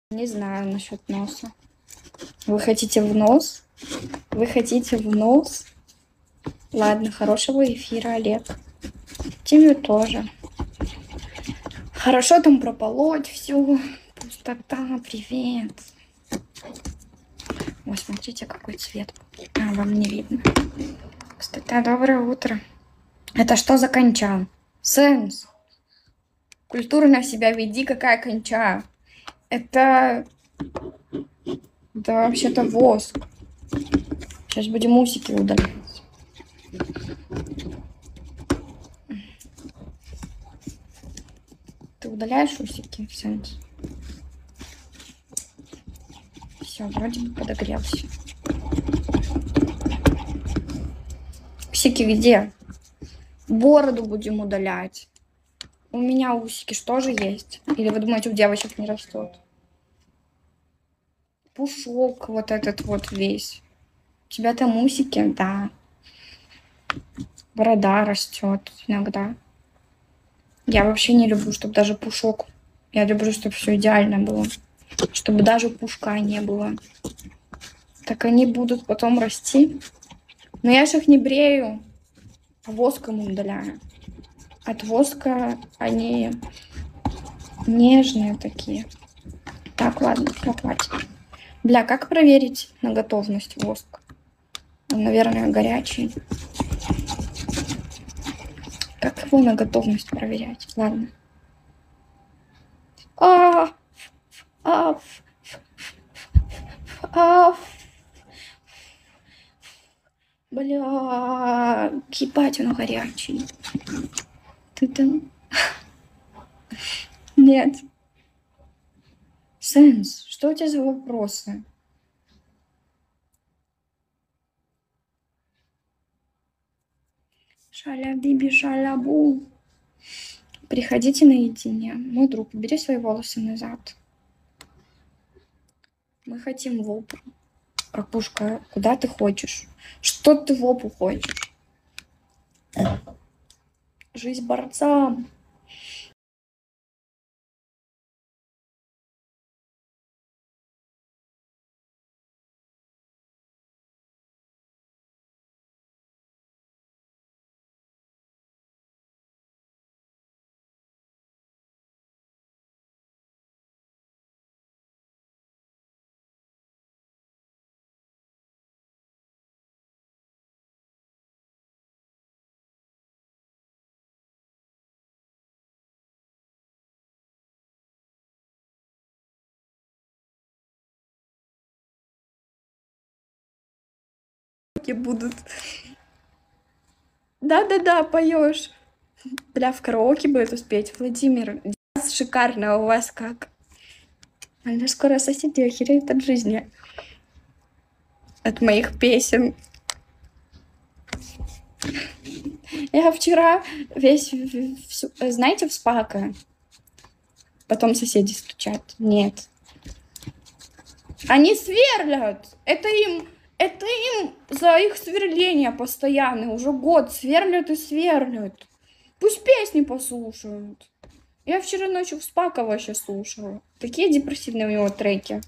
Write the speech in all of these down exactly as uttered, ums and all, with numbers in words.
Не знаю насчет носа. Вы хотите в нос? Вы хотите в нос? Ладно, хорошего эфира, Олег. Тебе тоже. Хорошо там прополоть все. Пустота, привет. Ой, смотрите, какой цвет. А, вам не видно. Пустота, доброе утро. Это что за конча? Сенс. Культурно себя веди, какая конча. Это... Это вообще-то воск. Сейчас будем усики удалять. Ты удаляешь усики, Сенс? Все, вроде бы подогрелся. Усики где? Бороду будем удалять. У меня усики что же есть? Или вы думаете, у девочек не растет? Пушок вот этот вот весь. У тебя там усики? Да. Борода растет иногда. Я вообще не люблю, чтобы даже пушок. Я люблю, чтобы все идеально было. Чтобы даже пушка не было. Так они будут потом расти. Но я же их не брею, а воском удаляю. От воска они нежные такие. Так, ладно, все, хватит. Бля, как проверить на готовность воск? Он, наверное, горячий. Как его на готовность проверять? Ладно. А, а, а, бля, ебать, он горячий. Ты там? Нет. Сенс, что у тебя за вопросы? Шаля-биби, шалябу. Приходите наедине. Мой друг, убери свои волосы назад. Мы хотим в опу. Ракушка, куда ты хочешь? Что ты в опу хочешь? Жизнь борцам. Будут. Да-да-да, поешь. Бля, в караоке будет успеть. Владимир, шикарно, а у вас как? Она скоро соседи охереют от жизни. От моих песен. Я вчера весь... Всю, знаете, в спака. Потом соседи стучат. Нет. Они сверлят. Это им... Это им за их сверление постоянное. Уже год сверлят и сверлят. Пусть песни послушают. Я вчера ночью в спака вообще слушала. Такие депрессивные у него треки.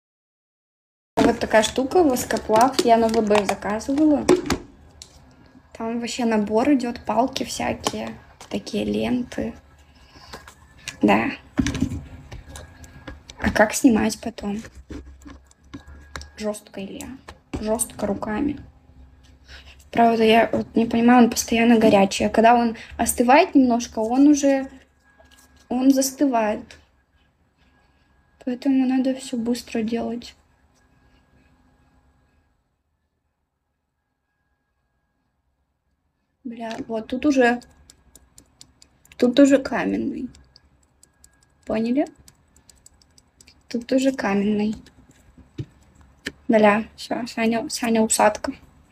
Вот такая штука, воскоплав. Я на ВБ заказывала. Там вообще набор идет, палки всякие, такие ленты. Да. А как снимать потом? Жестко, Илья. Жестко руками. Правда, я вот не понимаю, он постоянно горячий. А когда он остывает немножко, он уже... Он застывает. Поэтому надо все быстро делать. Бля, вот тут уже... Тут уже каменный. Поняли? Тут уже каменный. Бля, все, Саня, Саня усадка.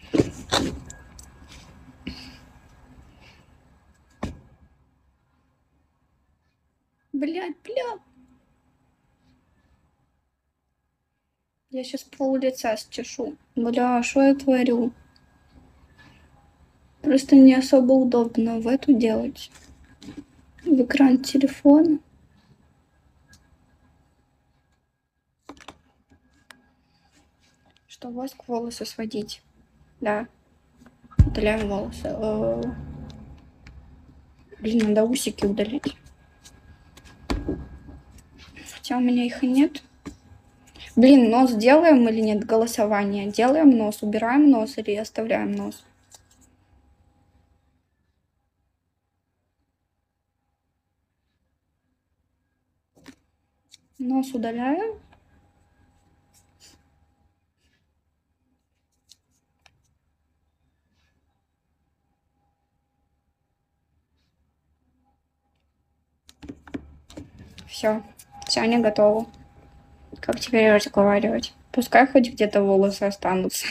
Блядь, бля. Я сейчас пол лица счешу. Бля, что я творю? Просто не особо удобно в эту делать. В экран телефона. Что воск волосы сводить. Да. Удаляем волосы. О -о -о. Блин, надо усики удалить. Хотя у меня их и нет. Блин, нос делаем или нет? Голосование. Делаем нос, убираем нос или оставляем нос? Нос удаляем. Все, Саня готова. Как теперь разговаривать? Пускай хоть где-то волосы останутся.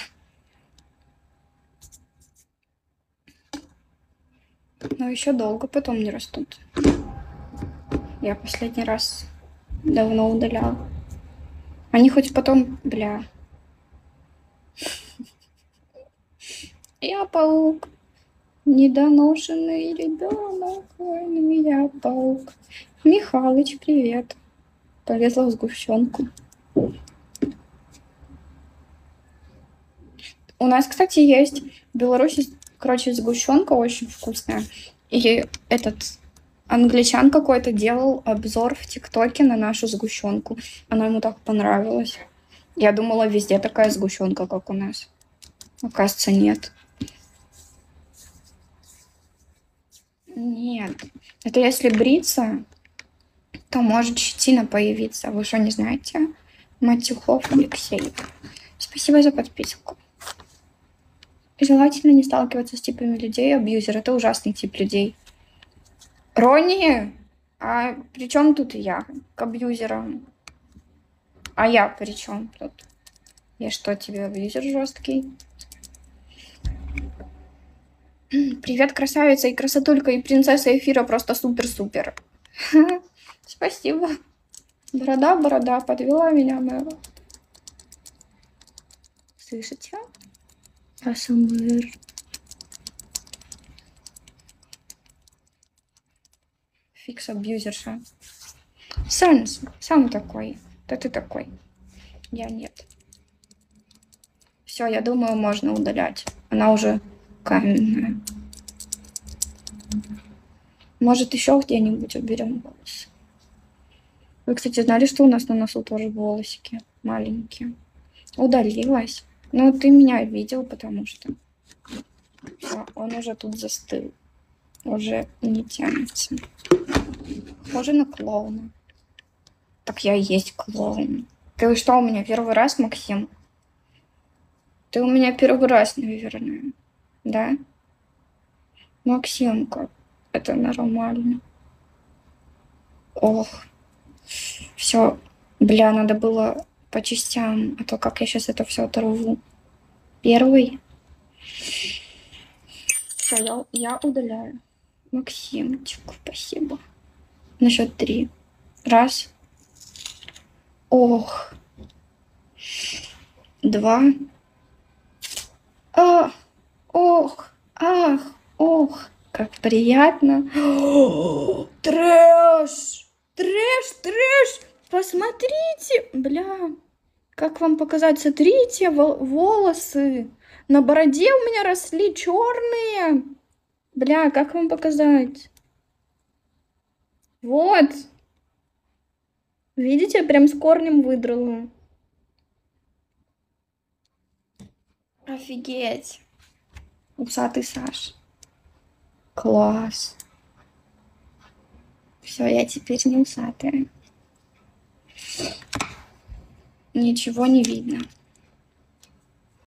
Но еще долго потом не растут. Я последний раз давно удаляла. Они хоть потом... Бля. Я паук. Недоношенный ребенок. Я паук. Михалыч, привет. Полезла в сгущенку. У нас, кстати, есть в Беларуси, короче, сгущенка очень вкусная. И этот англичан какой-то делал обзор в ТикТоке на нашу сгущенку. Она ему так понравилась. Я думала, везде такая сгущенка, как у нас. Оказывается, нет. Нет. Это если бриться, то может щетина появиться. Вы что, не знаете? Матюхов Алексей. Спасибо за подписку. Желательно не сталкиваться с типами людей. Абьюзер — это ужасный тип людей. Ронни, а при чем тут я к абьюзерам? А я при чем тут? Я что, тебе абьюзер жесткий? Привет, красавица и красотулька, и принцесса эфира просто супер-супер. Спасибо. Борода, борода, подвела меня моего. Слышите? АСМР. Фикс абьюзерша. Сам, сам такой. Да ты такой. Я нет. Все, я думаю, можно удалять. Она уже каменная. Может, еще где-нибудь уберем волосы. Вы, кстати, знали, что у нас на носу тоже волосики маленькие? Удалилась. Ну, ты меня видел, потому что... Все, он уже тут застыл. Уже не тянется. Похоже на клоуна. Так я и есть клоун. Ты что, у меня первый раз, Максим? Ты у меня первый раз, наверное. Да? Максимка, это нормально. Ох. Все. Бля, надо было по частям. А то как я сейчас это все оторву. Первый. Все, я, я удаляю. Максимчик, спасибо. На счет три. Раз. Ох. Два. А, ох, ах, ох, как приятно. О, трэш, трэш, трэш. Посмотрите, бля. Как вам показать? Смотрите, вол- волосы. На бороде у меня росли черные. Бля, как вам показать? Вот. Видите, прям с корнем выдрала. Офигеть. Усатый Саш. Класс. Все, я теперь не усатая. Ничего не видно.